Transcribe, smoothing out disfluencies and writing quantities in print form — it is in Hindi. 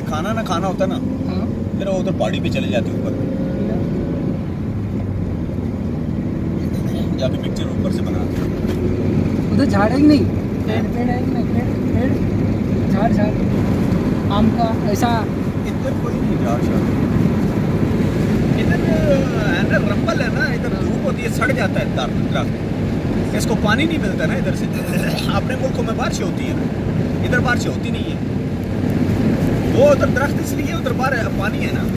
खाना ना खाना होता ना, हाँ। फिर वो उधर पहाड़ी पे चले जाते ऊपर जाके पिक्चर ऊपर से बना। उधर झाड़ है कि नहीं? पेड़ है कि नहीं? पेड़ झाड़ आम का ऐसा। इधर कोई नहीं झाड़ शाड़, इधर है ना रंबल है ना, इधर धूप होती है, सड़ जाता है दरख्त, इसको पानी नहीं मिलता ना इधर से। अपने मुल्कों में बारिश होती है ना, इधर बारिश होती नहीं है। वो उधर दरख्त इसलिए उधर पानी है ना।